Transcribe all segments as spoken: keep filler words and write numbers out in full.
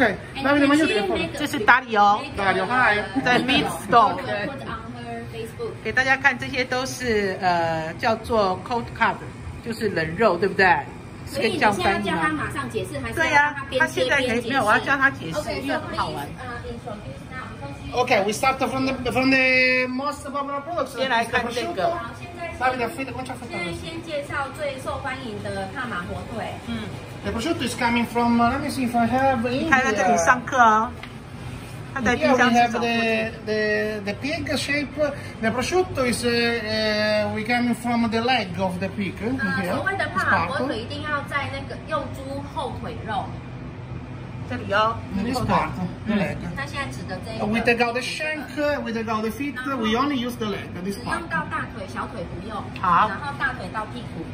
Okay, Davide, meglio dire foto. 这是达里欧， Dario, hi. 在 Meat Stock。 Facebook 给大家看，这些都是呃叫做 cold cut， 就是冷肉，对不对？ 所以你现在叫他马上解释，还是对呀、 他啊，他现在可以没有，我要教他解释， Okay, 因为很好玩。 Okay, we start from the from the most popular products. 先来看这个。 好，现在 Davide, affida, comincia a 现在 fare. 先介绍最受欢迎的帕玛火腿。 嗯， The prosciutto is coming from. Let me see if I have. 你看在这里上课哦。他在冰 Here we 箱 have 是 the, the the pig shape. The prosciutto is uh, uh, we coming from the leg of the pig. 呃， Here, 所谓的 this 帕玛 part. 火腿一定要在那个用猪后腿肉。 这里哦， This part, the leg. 他现在指的这一 Uh, We 个， take out the shank. uh, We take out the feet. uh, We only use the leg. This 只 part. 用到大腿，小腿不用。 好然后大腿到屁股。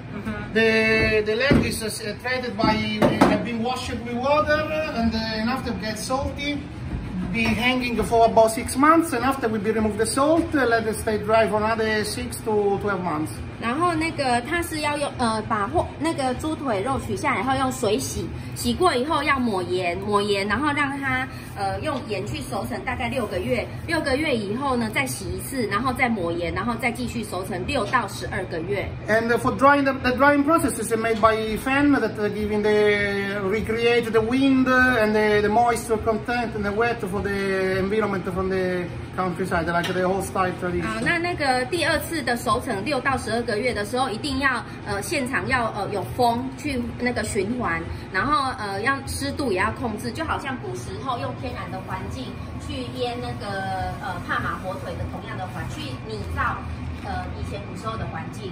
The the leg is uh, treated by have been washed with water and uh, and after it gets salty, be hanging for about six months and after we be remove the salt, uh, let it stay dry for another six to twelve months. 然后那个它是要用呃把货那个猪腿肉取下来以后用水洗，洗过以后要抹盐，抹盐然后让它呃用盐去熟成大概六个月，六个月以后呢再洗一次，然后再抹盐，然后再继续熟成六到十二个月。 And uh, for drying, the, the drying process is made by fan that uh, giving the recreate the wind and the, the moisture content and the wet for the environment from the countryside, like the whole style 好， tradition. 那那个第二次的熟成六到十二个月的时候，一定要呃现场要呃有风去那个循环，然后呃要湿度也要控制，就好像古时候用天然的环境去腌那个呃帕玛火腿的同样的环，去拟造呃以前古时候的环境。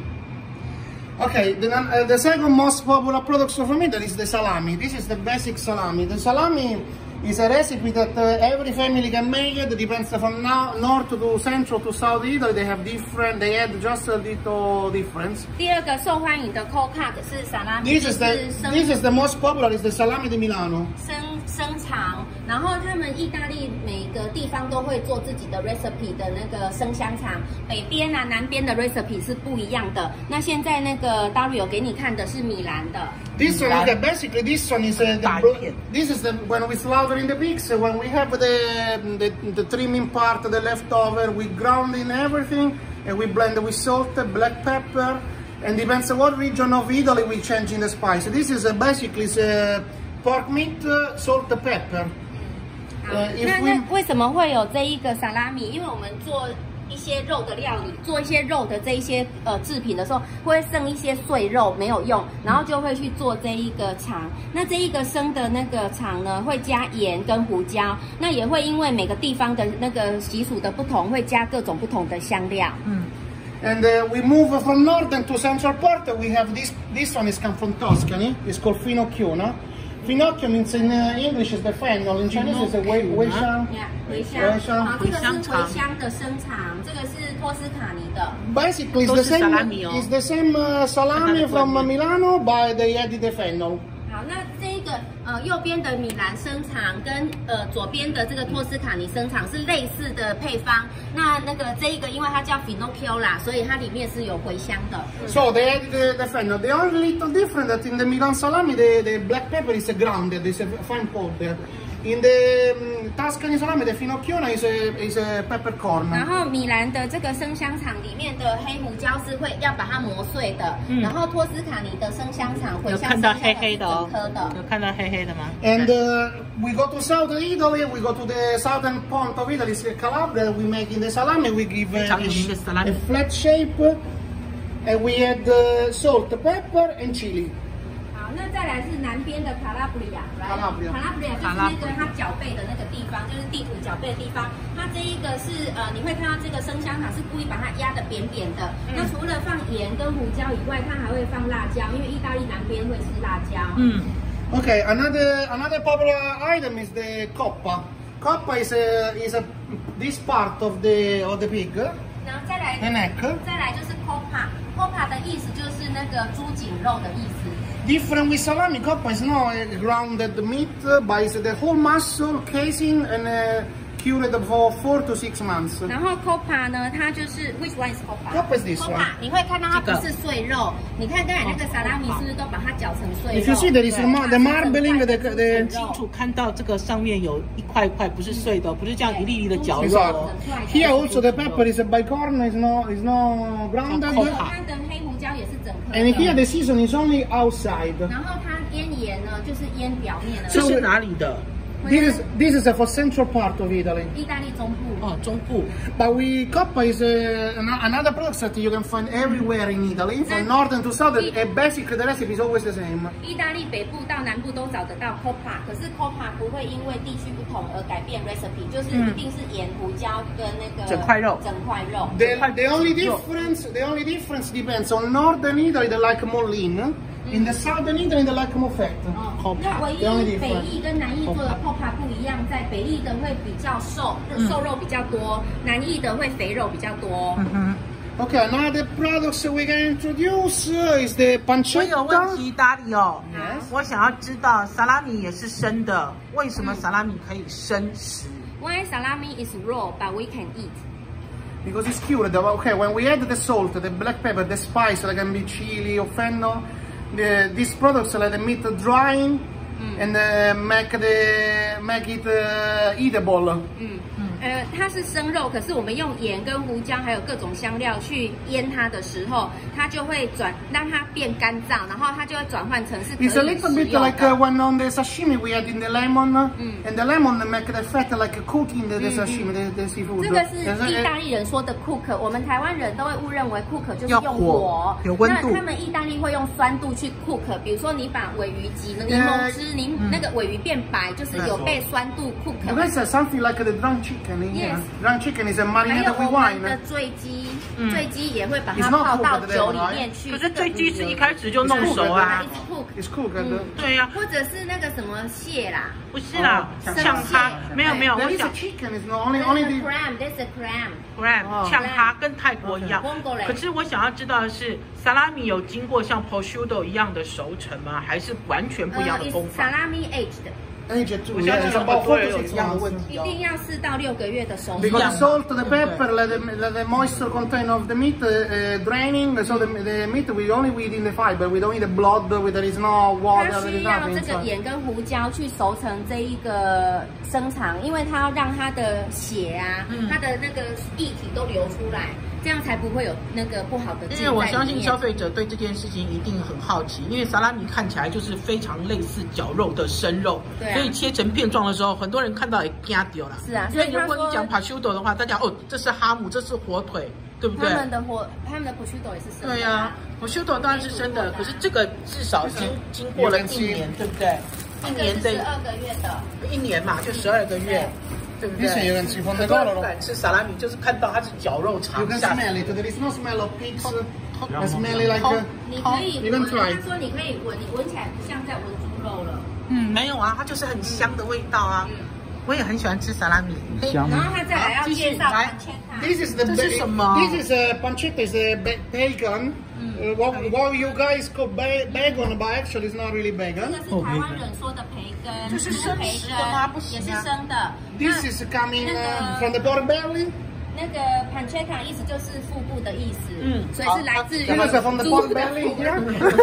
Okay, the, uh, the second most popular product from Italy is the salami. This is the basic salami. The salami is a recipe that uh, every family can make. It depends from now, north to central to south Italy. They have different. They add just a little difference. 第二个受欢迎的 cold cut 是沙拉米， This 就 is the 是生 this is the most popular. Is the salami di Milano. 生生肠，然后他们意大利每个地方都会做自己的 recipe 的那个生香肠，北边啊南边的 recipe 是不一样的。那现在那个 Dario 给你看的是米兰的。 This one, okay, basically this one is uh, the, this is the when we slaughtering the pigs. uh, When we have the, the the trimming part, the leftover, we ground in everything and we blend with salt, black pepper, and depends on what region of Italy we change in the spice. This is uh, basically is, uh, pork meat, uh, salt, pepper. 好， Uh, 那 if 那 we 为什么会有这一个沙拉米？因为我们做一些肉的料理，做一些肉的这一些呃制品的时候，会剩一些碎肉没有用，然后就会去做这一个肠。那这一个生的那个肠呢，会加盐跟胡椒，那也会因为每个地方的那个习俗的不同，会加各种不同的香料。嗯。 And uh, we move from northern to central part. We have this. This one is come from Tuscany. It's called finocchiona. Finocchio means in uh, English is the fennel. In Chinese is a wei wei shang. Yeah, 茴香， 茴香。 好，这个是茴香的生肠，这个是托斯卡尼的。 Basically, it's the 都是 same. salami, oh. It's the same uh, salami from uh, Milano, but they added the fennel. 好，那这一个呃右边的米兰生肠跟呃左边的这个托斯卡尼生肠是类似的配方。那那个这一个因为它叫 Finocchio 啦，所以它里面是有茴香的。 So they added the, the fennel. The only little different that in the Milan salami, the, the black pepper is grounded. It's a fine powder. In the um, Tuscany salami, the finocchiona is a is a peppercorn. 然后米兰的这个生香肠里面的黑胡椒是会要把它磨碎的， 嗯然后托斯卡尼的生香肠茴有香看到黑生香黑的哦是整颗的。 有看到黑黑的吗？ And uh, we go to southern Italy. We go to the southern point of Italy, it's Calabria. We make in the salami. We give uh, 非常有名的 salami. a flat shape, and we add uh, salt, pepper, and chili. 好，那再来是南边的卡拉布里亚，卡拉布里亚，卡拉布里亚就是那个它脚背的那个地方，就是地图脚背的地方。它这一个是呃，你会看到这个生香肠是故意把它压得扁扁的。嗯、那除了放盐跟胡椒以外，它还会放辣椒，因为意大利南边会吃辣椒。嗯。 Okay, another another popular item is the coppa. Coppa is a, is a this part of the of the pig. 然后再来 The neck. 再来就是 coppa，coppa 的意思就是那个猪颈肉的意思。 Different with salami, coppa is not a grounded meat, but it's the whole muscle casing and uh, cured for four to six months. 然后 Copa 呢，它就是 which one is Copa? Copa is this one. Copa 你会看到它不是碎肉，你看刚才那个沙拉米是不是都把它搅成碎肉 If you see there is the, mar the marbling, the, the 很清楚看到这个上面有一块一块，不是碎的，不是这样一粒粒的绞肉 exactly. 哦。 Here also the pepper is a bicorn, is no is no grounded. 它的黑胡椒也是整颗的。 And here the season is only outside. 然后它腌盐呢，就是腌表面的。 这是哪里的？ This is this is for central part of Italy. 意大利中部。 哦，中部。 But we Coppa is uh, another product that you can find everywhere in Italy, from northern to southern. And basically the recipe is always the same. 意大利北部到南部都找得到 Copa， 可是 Copa 不会因为地区不同而改变 recipe， 就是一定是盐、胡椒跟那个整块肉。 整块肉。 The, the only difference the only difference depends on northern Italy they like more lean. In the southern Italy they like more fat. 那唯一北意跟南意做的 Copa 不一样，在北意的会比较瘦，瘦肉比较多；南意的会肥肉比较多。嗯哼。 Okay, another products we can introduce is the 我有问 pancetta. 题，达里哦。 Yes. 我想要知道萨拉米也是生的，为什么萨拉米可以生食？ Why salami is raw but we can eat? Because it's cured. Okay, when we add the salt, the black pepper, the spice, like can be chili or fennel, the, these products let the meat drying mm. and uh, make the make it uh, eatable. Mm. 呃，它是生肉，可是我们用盐跟胡椒还有各种香料去腌它的时候，它就会转让它变干燥，然后它就会转换成是可以 It's a little bit like uh, when on the sashimi we add in the lemon, mm. and the lemon make the fat like cooking the, the sashimi, the, the seafood. 这个是意大利人说的 cook， 我们台湾人都会误认为 cook 就是用火， 有温度。 那他们意大利会用酸度去 cook， 比如说你把尾鱼挤了柠檬汁，您那个尾鱼变白，就是有被酸度 cook。 You guys have something like the drum chicken in here. Drum chicken is a 还有 marinated 我 with 们 wine. 的醉鸡，醉鸡也会把它泡到酒里面去。 可是醉鸡是一开始就弄熟啊。 It's cooked. 对呀。 或者是那个什么蟹啦。 不是啦，呛哈，没有没有，我想 chicken is only only the cram. That's a cram. cram 呛哈跟泰国一样。可是我想要知道的是，萨拉米有经过像 prosciutto 一样的熟成吗？还是完全不一样的功法？ 萨拉米 aged。 Aged too, yeah, it's about four to six months. 一定要四到六个月的熟。 Because the salt, the pepper, let the, let the moisture content of the meat uh, uh, draining. So the, the meat we only eat in the fiber. We don't eat the blood. Where there is no water. 它需要这个盐跟胡椒去熟成这一个生肠，因为它要让它的血啊，它的那个液体都流出来。 这样才不会有那个不好的。 因为我相信消费者对这件事情一定很好奇，因为萨拉米看起来就是非常类似绞肉的生肉，对、啊，所以切成片状的时候，很多人看到也惊掉了。 是啊， 所以如果你讲 prosciutto 的话，大家哦，这是哈姆，这是火腿，对不对？ 他们的火，他们的 prosciutto 也是生的。 对啊 ，prosciutto 当然是生的，可是这个至少经经过了一年，对不对？一年的十二个月的， 一年嘛，就十二个月。 对不对？很多人不敢吃萨拉米，就是看到它是绞肉肠。 You can smell it. There is no smell of pigs. It's smelly like. 你可以闻，他说你可以闻，你闻起来不像在闻猪肉了。 嗯，没有啊，它就是很香的味道啊。我也很喜欢吃萨拉米。 香。然后他再来要介绍 pancetta。 This is the. 这是什么 ？This is a pancetta. Is a bacon. Uh, what, what you guys call bacon, but actually it's not really bacon. 这是台湾人说的培根， 这是生食的吗？不行啊， 也是生的。 This is coming uh, from the pork belly. 那个 pancetta 意思就是腹部的意思，嗯，所以是来自于 This is from the pork belly here.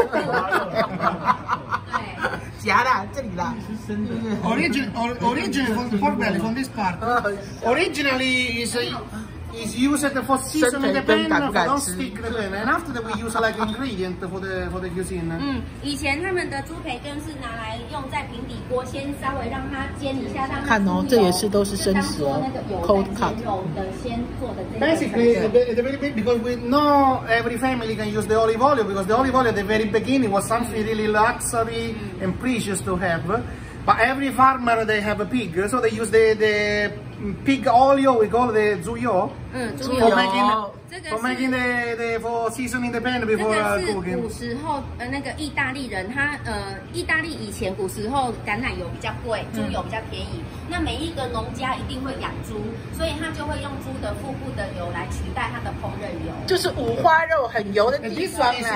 对， 夹啦，这里啦，是生的。 Origin, or, originally from the pork belly, from this part. Originally is a. Is used for seasoning the pan, for don't stick the pan, and after that we use like ingredient for the for the cuisine. 嗯，以前他们的猪培根是拿来用在平底锅，先稍微让它煎一下，让它看哦，这也是都是生食哦 ，cold cut。 Basically, the very big because we know every family can use the olive oil because the olive oil at the very beginning was something really luxury and precious to have. But every farmer they have a pig, so they use the the pig oil we call the zuyo. 嗯，猪 for 油。 making 这个 for making the the for seasoning the pan 这 before 个是 cooking. 古时候呃那个意大利人他呃意大利以前古时候橄榄油比较贵，猪油比较便宜。那每一个农家一定会养猪，所以他就会用猪的腹部的油来取代它的烹饪油。 就是五花肉很油的 And 地 this 方 one is 啊 if you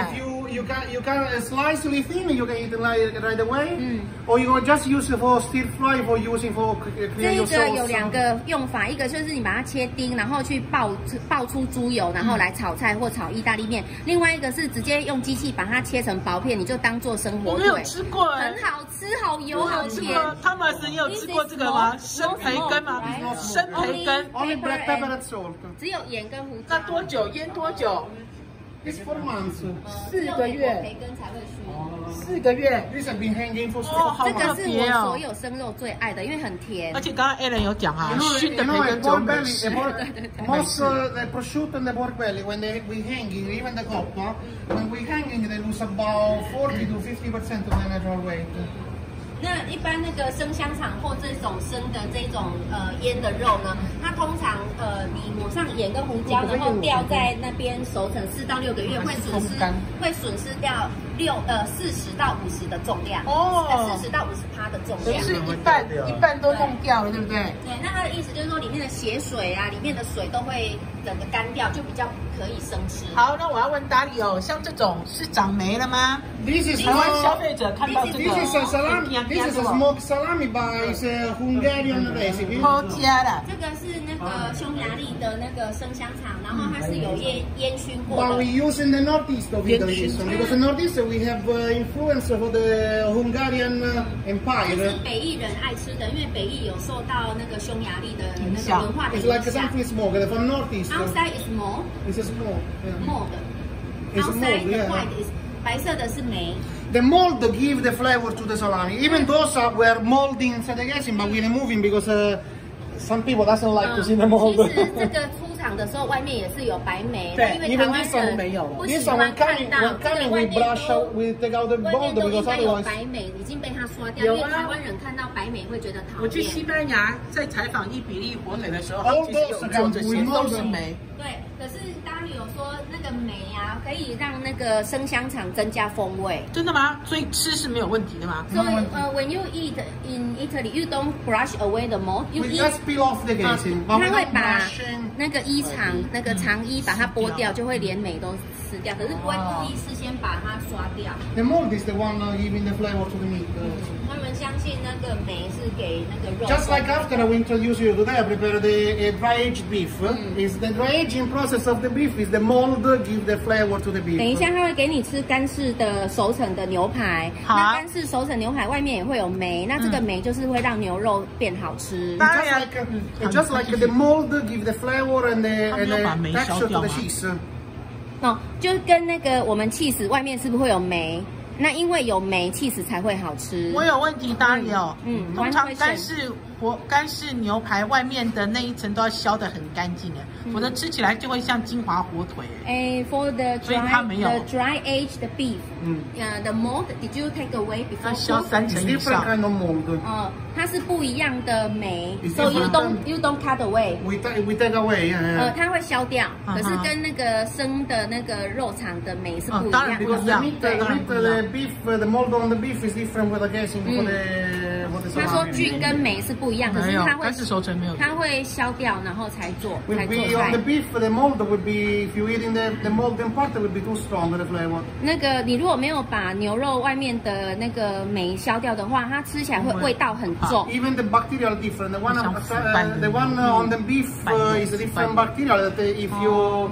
you you can you can slice it thin, you can eat it like right away. 嗯 Or you can just use it for stir fry for using for create your sauce. 这个有两个用法，一个就是你把它切丁，然后去爆爆出猪油，然后来炒菜或炒意大利面。另外一个是直接用机器把它切成薄片，你就当做生火腿。我没有吃过哎， 很好吃，好油好甜。 Thomas， 你有吃过这个吗？生培根吗？生培根。 Only black pepper and salt. 只有盐跟胡椒。 那多久腌多久？ It's four months. 四个月。 培根才会酥。 四个月。 This has been hanging for so long. 这个是我所有生肉最爱的，因为很甜。 而且刚刚 Alan 有讲啊，熏的培根 pork belly, most the prosciutto and the pork belly when they we hanging, even the coppa, when we hanging they lose about forty to fifty percent of their natural weight. 那一般那个生香肠或这种生的这种呃腌的肉呢，它通常呃你抹上盐跟胡椒，然后吊在那边熟成四到六个月，会损失会损失掉六呃四十到五十的重量哦，四十到五十趴的重量， 是一半一半都弄掉了，对不对？ 对，那它的意思就是说里面的血水啊，里面的水都会整个干掉，就比较可以生吃。 好，那我要问达里哦，像这种是长霉了吗？ This is 台湾消费者看到这个。 This is a salami. This is a smoked salami, but it's a Hungarian recipe. 好加的。 这个是那个匈牙利的那个生香肠，然后它是有烟烟熏过的。 But we use in the northeast of Italy, because in the northeast we have influence of the Hungarian Empire. 这是北意人爱吃的，因为北意有受到那个匈牙利的那个文化的影 It's like something smoked from northeast. Outside is mold. It's a smoked. Mold. Outside the white is 白色的是霉。 The mold give the flavor to the salami. Even those are, were molding inside the casing, but we removing because uh, some people doesn't like to see the mold. 其实这个出厂的时候，外面也是有白霉，因为台湾人不喜欢看到这个外面都 we take out the mold because otherwise 白霉已经被它刷掉，因为台湾人看到白霉会觉得讨厌。 我去西班牙在采访伊比利火腿的时候，其实有做这些都是霉。 对，可是大旅有说那个霉啊，可以让那个生香肠增加风味。 真的吗？所以吃是没有问题的吗？ 所以呃 ，when you eat in Italy, you don't brush away the mold. You eat. Just peel off the casing. 它会把那个衣肠、那个肠衣把它剥掉，就会连霉都吃掉。可是不会故意事先把它刷掉。 The mold is the one giving the flavor to the meat. 他们相信那个霉是给那个肉。 Just like after we introduce you today, I prepare the dry aged beef. Is the dry aging process of the beef is the mold give the flavor to the beef. 等一下，他会给你吃干式的熟成的牛排。那干式熟成牛排外面也会有霉，那这个霉就是会让牛肉变好吃。 Just like just like the mold give the flavor and the and the texture to the cheese. 哦，就跟那个我们起司外面是不是会有霉？那因为有霉，起司才会好吃。 我有问题，大里哦。嗯，通常干式火干式牛排外面的那一层都要削得很干净的，否则吃起来就会像金华火腿。 哎 ，for the dry the dry aged beef， 嗯，呃 ，the mold did you take away before？ 它削三层以上。 哦，它是不一样的霉 ，so you don't you don't cut away。We take we take away， 呃，它会削掉，可是跟那个生的那个肉肠的霉是不一样。 不一样。The beef, the mold on the beef is different with the casing for the for the salami. 他说菌跟霉是不一样，可是它会干式熟成没有， 它会削掉，然后才做才做菜。 On the beef, the mold would be if you eating the the molden part, it would be too strong the flavor. 那个你如果没有把牛肉外面的那个霉削掉的话，它吃起来会味道很重。 Even the bacteria are different. The one uh, the one on the beef uh, is a different bacteria that if you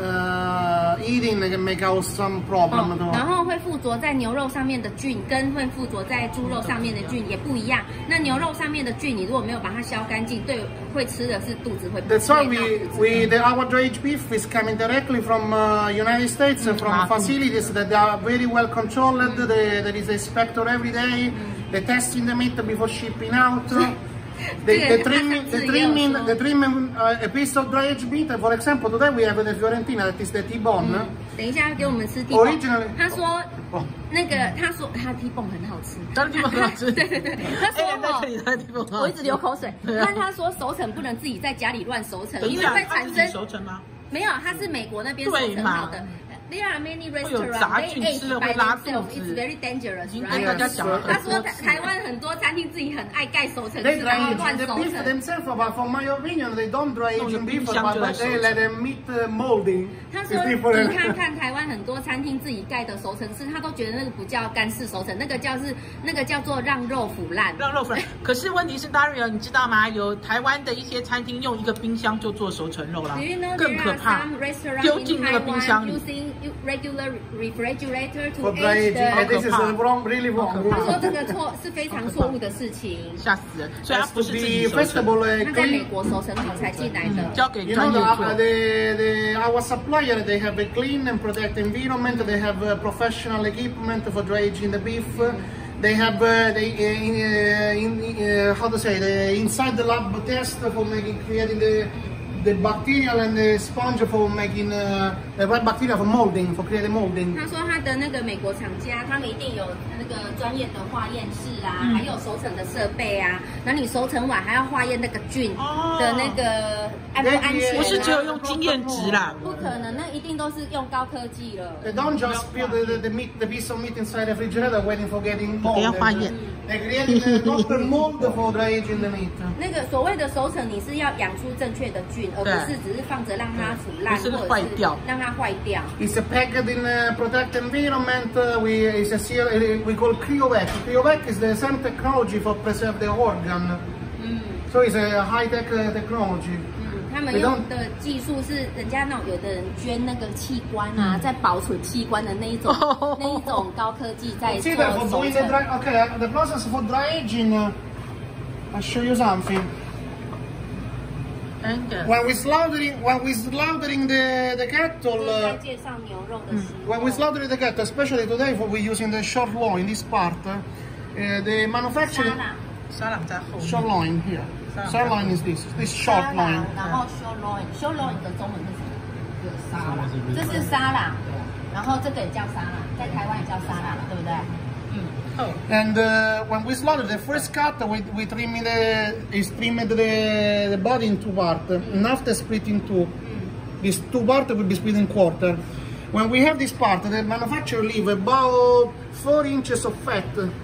Uh, eating can make out some problem. 哦、然后会附着在牛肉上面的菌，跟会附着在猪肉上面的菌也不一样。那牛肉上面的菌，你如果没有把它削干净，对会吃的是肚子会。 That's why we we the our dry aged beef is coming directly from uh, United States and from facilities that are very well controlled. There, there is a inspector every day. They testing the meat before shipping out. The, the trimming, the trimming, the trimming uh, a piece of dry aged meat. For example, today we have the Fiorentina, that is the T-bone. 等一下给我们吃 T-bone。 Originally， 他说那个他说他 T-bone 很好吃， 当然 T-bone 很好吃。 对对对，他说哦， 我一直流口水。但他说熟成不能自己在家里乱熟成，因为会产生熟成吗？ 没有，它是美国那边熟成好的。 There are many 会有 restaurants 杂 they 菌 ate 吃了 by 会拉 themselves. 肚 It's 子。 very dangerous, 已经 right? 跟大家讲了他说很多次。 台湾很多餐厅自己很爱盖熟成 They 式，然后 dry 乱 aging 熟 the beef 成。 themselves, but from my opinion, they don't dry 弄个 aging 冰 beef, 箱 but 就在 but 熟 they 成。 let them meat uh, molding. 他说 It's：“ 你 different. 看看台湾很多餐厅自己盖的熟成式，他都觉得那个不叫干式熟成，那个叫是那个叫做让肉腐烂。 让肉腐烂。可是问题是 ，Dario， 你知道吗？有台湾的一些餐厅用一个冰箱就做熟成肉了 Do you know 更 there 可 are 怕 some， restaurants 丢 in 进那个冰 Taiwan 箱里。 using regular refrigerator to For dry age aging, and the？ this is uh, wrong, really wrong. 他说这个错是非常错误的事情。 吓死人！所以它 Has 不 to 是自己 be 熟成， vegetable uh, 他在美 clean. 国熟成好才进来的。 交给 You 专 know, 业 the, 做 uh,。the, the, our supplier, they have a clean and protect environment. They have uh, professional equipment for dry aging the beef. They have, uh, they, uh, in, uh, in, uh, how to say, the, inside the lab test for making, creating the, the bacterial and the sponge for making uh, the right bacteria for molding, for creating molding. 他说他的那个美国厂家，他们一定有那个专业的化验室啊， 嗯还有熟成的设备啊。那你熟成完还要化验那个菌的那个安不安全、啊？ 不是只有用经验值啦。 不可能，那一定都是用高科技了。 They don't just put the, the, the meat, the piece of meat inside the refrigerator waiting for getting 不要 molded. 化验。 They create a proper mold for dry aging the meat. 那个所谓的熟成，你是要养出正确的菌，而不是只是放着让它腐烂， 不是或者坏掉让它坏掉。 It's a packed in a protect environment. Uh, we it's a seal, uh, we call cryovac. Cryovac is the same technology for preserve the organ. 嗯 So it's a high tech uh, technology. 嗯，他们用的技术是人家那种有的人捐那个器官啊，在保存器官的那一种那一种高科技在做 See that for 熟 doing the 成。 dry, okay, uh, the process for dry aging. Uh, I'll show you something. When we slaughtering, when we slaughtering the the cattle. 在 Uh, 介绍牛肉的时候， When we slaughter the cattle, especially today, for we're using the short loin, this part, uh, the 沙 manufacturing 朗沙朗在后面。 short loin here. Sirloin is this, this 沙 short 朗 loin. 然后 short loin，short loin 的中文是什么？就是沙朗，这是沙朗，然后这个也叫沙朗，在台湾也叫沙朗，对不对？ And uh, when we slaughter the first cut, we, we trim the, is trimmed the, the body in two parts. And after split in two, these two parts will be split in quarter. When we have this part, the manufacturer leave about four inches of fat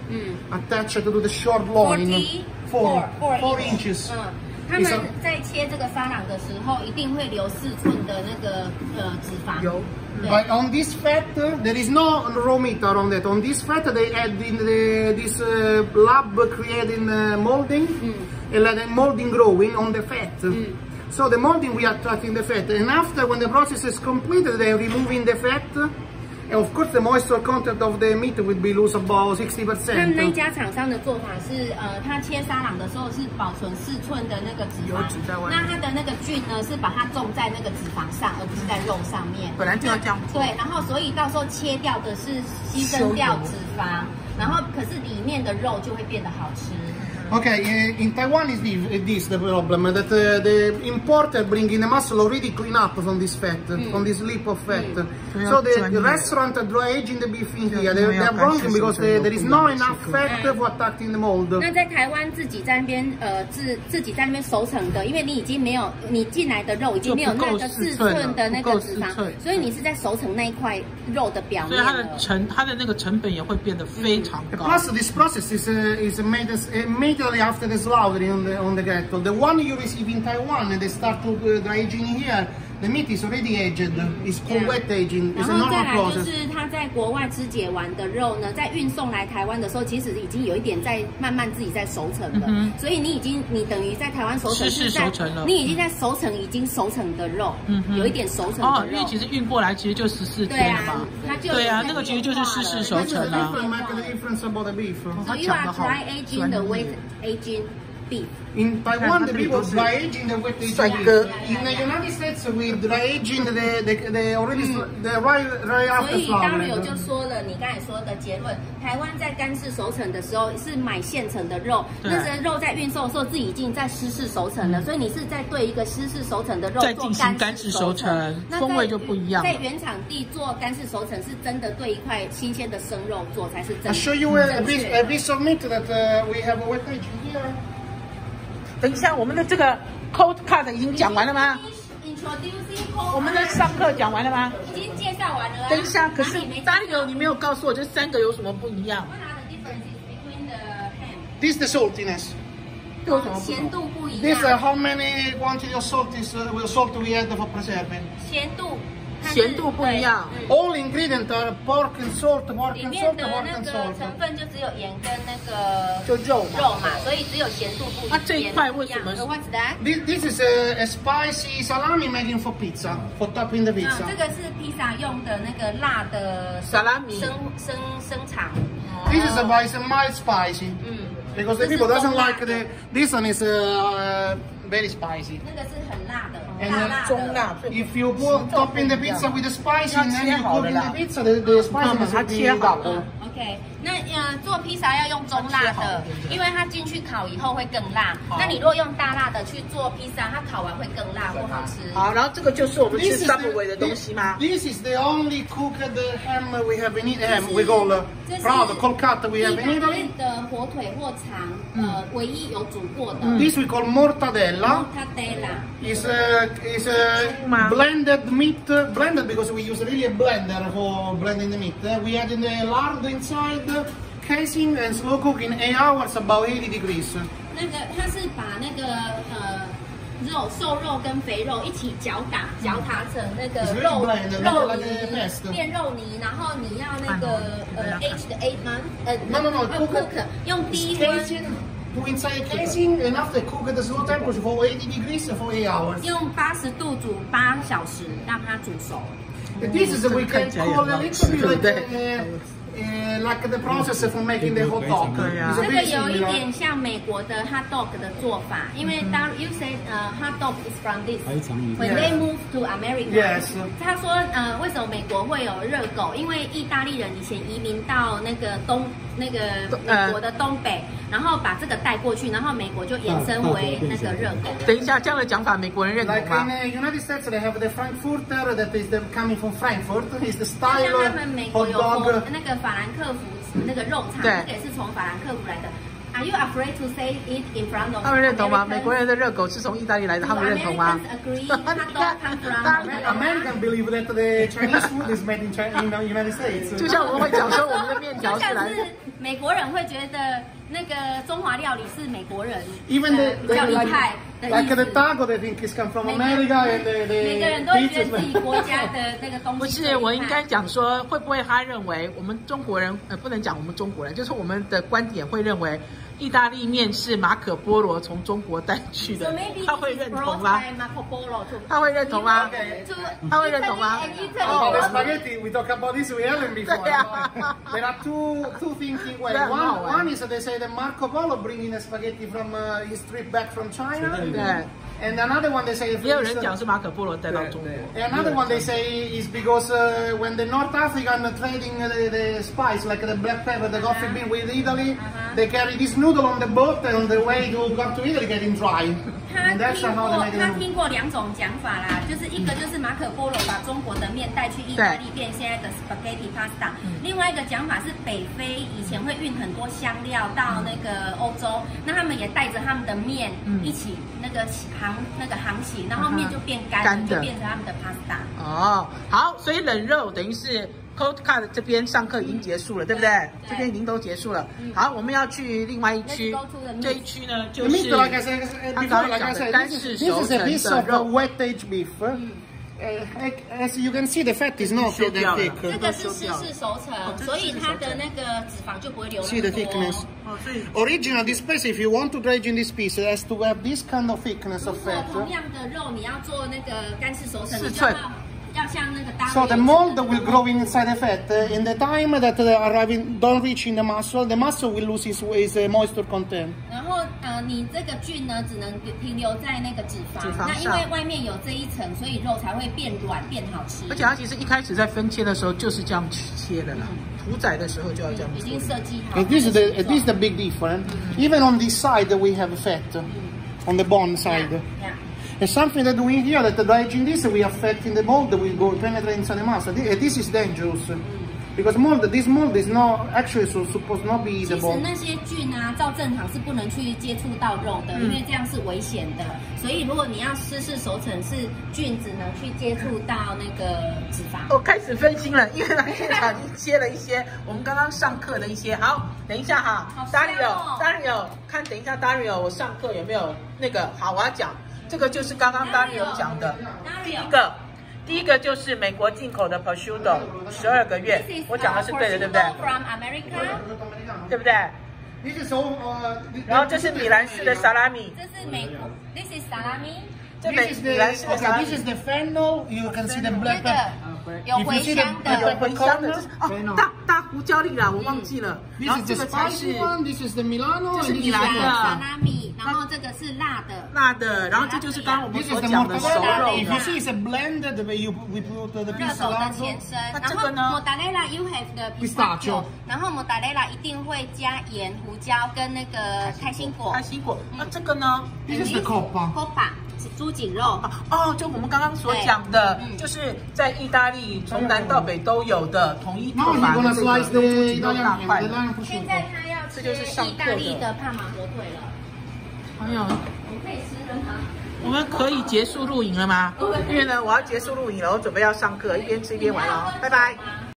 attached to the short loin. Forty Four, four four inches. 嗯，他们在切这个沙朗的时候，一定会留四寸的那个呃脂肪。 油。 But on this fat, uh, there is no raw meat around it. On this fat, they add in the, this uh, lab creating uh, molding, and let the molding growing on the fat. So the molding we are attracting the fat, and after when the process is completed, they are removing the fat. And of course, the moisture content of the meat will be lose about sixty 他们那 percent. 家厂商的做法是，呃，他切沙朗的时候是保存四寸的那个脂肪油脂在外面， 那它的那个菌呢是把它种在那个脂肪上，而不是在肉上面。 本来就要这样做。 对，然后所以到时候切掉的是牺牲掉脂肪，然后可是里面的肉就会变得好吃。 Okay, in, in Taiwan is this, this the problem that uh, the importer bring in the muscle already clean up from this fat, from this lip of fat. So the, the restaurant dry aging the beef in here, they, they are wrong because they, there is not enough fat for attacking the mold. 那在台湾自己在那边呃自自己在那边熟成的，因为你已经没有你进来的肉已经没有那个四寸的那个脂肪，所以你是在熟成那一块肉的表面。 所以它的成它的那个成本也会变得非常高。 Plus, this process is uh, is made as, uh, immediately after the slaughtering on the on the cattle. The one you receive in Taiwan and they start to uh, dry aging here, the meat is already aged. It's called wet aging. 然 It's a 后再 normal 来就 process. 是它在国外肢解完的肉呢，在运送来台湾的时候，其实已经有一点在慢慢自己在熟成了。 嗯、 所以你已经你等于在台湾熟成是在熟成了， 你已经在熟成已经熟成的肉，嗯、有一点熟成的肉。 哦，因为其实运过来其实就十四天了嘛。 对啊，它就对啊，那个其实就是湿式熟成了。 Make the difference about the beef. So you are dry aging the wet aging beef. In Taiwan, the people dry aging the wet aging beef. In the United States, we dry aging the the, the already the right right 所 after 以 Dario 就 slaughtering. 说了，你刚才说的结论，台湾在干式熟成的时候是买现成的肉，那些肉在运送的时候自己已经在湿式熟成了，所以你是在对一个湿式熟成的肉再进行干式熟成，风味就不一样。 在原产地做干式熟成是真的对一块新鲜的生肉做才是真。 I'll show you a, a, piece, a piece of meat that uh, we have a wet aging here. 等一下，我们的这个 cold cut 已经讲完了吗？我们的上课讲完了吗？ 已经介绍。 绍完了、啊。 等一下，可是达里欧你没有告诉我这三个有什么不一样 ？This is the saltiness. 咸度不一样。 This uh, how many quantity of salt is uh, will salt we add for preserving? 咸度。 咸度不一样。 All ingredients are pork and salt, pork and salt, pork and salt. 里面的那个成分就只有盐跟那个就肉肉嘛，所以只有咸度不一样。 那这一块为什么是 ？What's that? This this is a, a spicy salami making for pizza, for topping the pizza. 这个是披萨用的那个辣的沙拉米生生生肠。 This is a spicy, mild spicy. 嗯。Because the people doesn't like the this one is uh, very spicy. 那个是很辣的。 And if you put topping the pizza with the spicy and then you cook in the pizza, the, the spiciness will be double. OK， 那呃做披萨要用中辣的，因为它进去烤以后会更辣。那你如果用大辣的去做披萨，它烤完会更辣，不好吃。 好，然后这个就是我们吃 Subway 的东西吗 ？This is the only cooked ham we have in Italy. We call proud Kolkata we have in Italy. 的火腿或肠，呃，唯一有煮过的。 This we call mortadella. Mortadella is a is a blended meat, blended because we use really a blender for blending the meat. We add in the lard inside, casing and slow cooking eight hours, about eighty degrees. 那个它是把那个呃肉瘦肉跟肥肉一起搅打，搅打成那个肉肉泥变肉泥，然后你要那个呃 H 的 eight 吗？呃 no no no cook 用低温。 To inside casing and after cook at the slow temperature for eighty degrees for eight hours. 用八十度煮八小时，让它煮熟。 This is we can call a little bit like uh, uh, like the process for making the hot dog. 这个有一点像美国的 hot dog 的做法，因为当 you say 呃 hot dog is from this when they move to America. Yes. 他说呃为什么美国会有热狗？因为意大利人以前移民到那个东那个美国的东北。 然后把这个带过去，然后美国就衍生为那个热狗。 等一下，这样的讲法美国人认同吗 ？Like in the United States, they have the Frankfurter that is the coming from Frankfurt. Is the style 像他们美国有那个法兰克福那个肉肠，这个也是从法兰克福来的。Are you afraid to say it in front of? 他们认同吗？美国人的热狗是从意大利来的，他们认同吗 ？Americans believe that the Chinese food is made in China, in the United States. 就像我们会讲说我们的面条是来的。 美国人会觉得那个中华料理是美国人 Even the, 比较厉害的意思。 Like the taco, they think is come from America and the the. 每个人都会觉得自己国家的那个东西。 不是，我应该讲说，会不会他认为我们中国人呃不能讲我们中国人，就是我们的观点会认为。 意大利面是马可波罗从中国带去的，他会认同吗？他会认同吗？他会认同吗？ Oh, the spaghetti we talk about this we haven't before. There are two two thinking ways. One one is they say that Marco Polo bringing the spaghetti from uh, his trip back from China. And another one they say. 也有人讲是马可波罗带到中国。 Another one they say is because uh, when the North African trading the, the spice like the black pepper, the coffee bean with Italy, they carry this noodle on the boat and on the way to come to Italy getting dry. 他听过，他听过两种讲法啦，就是一个就是马可波罗把中国的面带去意大利变现在的 spaghetti pasta，、嗯、另外一个讲法是北非以前会运很多香料到那个欧洲，那他们也带着他们的面一起那个航那个航行，然后面就变干了，就变成他们的 pasta。哦， 好，所以冷肉等于是。 Coldcut 这边上课已经结束了，对不对？这边已经都结束了。好，我们要去另外一区。这一区呢，就是他刚才讲的干式熟成的肉。 Wet aged beef. As you can see, the fat is not that thick. 这个是湿式熟成，所以它的那个脂肪就不会流那么多。 See the thickness. Original this piece, if you want to dredge in this piece, it has to have this kind of thickness of fat. 同样的肉，你要做那个干式熟成，四寸。 So the mold will grow inside the fat. Uh, in the time that uh, arriving don't reach in the muscle, the muscle will lose its, its uh, moisture content. 然后呃，你这个菌呢，只能停留在那个脂肪。脂肪那因为外面有这一层，所以肉才会变软，变好吃。 而且它其实一开始在分切的时候就是这样切的啦，屠宰的时候就要这样。 已经设计好。 This is the this is the big difference. Even on this side we have fat, on the bone side. Yeah. And something that we hear that by dredging this we affecting the mold, we go penetrate inside the muscle. This is dangerous. Because mold, this mold is not actually so supposed not be the bone. 其实那些菌啊，照正常是不能去接触到肉的，嗯、因为这样是危险的。所以如果你要湿式熟成，是菌只能去接触到那个脂肪。 我开始分心了，因为他现场已经切了一些我们刚刚上课的一些。好，等一下哈 ，Dario，Dario， 看等一下 Dario， 我上课有没有那个？好，我要讲这个就是刚刚 Dario 讲的第一个。 第一个就是美国进口的 prosciutto， 十二个月，我讲的是对的，对不对？ From America， 对不对？ This is all, uh, 然后这是米兰式的沙拉米， 这是美国 ，This is salami。 这美米兰式的沙拉米。 This is the fennel. You can see the black pepper. 有茴香的， 有茴香的，哦，大大胡椒粒啦，我忘记了。然后这个才是 ，This is the Milano， 这是米兰的沙拉米，然后这个是辣的， 辣的，然后这就是刚刚我们所讲的熟肉。 If you see it's a blended, the way you we put the 热狗的前身。 那这个呢 ？Mozzarella you have the pistachio， 然后 Mozzarella 一定会加盐、胡椒跟那个开心果。 开心果，那这个呢 ？This is the coppa。coppa。 猪颈肉哦，就我们刚刚所讲的，就是在意大利从南到北都有的统一做法的这个猪颈肉大块。 现在他要吃意大利的帕玛火腿了。 哎呦， 我们可以吃了吗？ 我们可以结束录影了吗？因为呢，我要结束录影了，我准备要上课，一边吃一边玩哦，拜拜。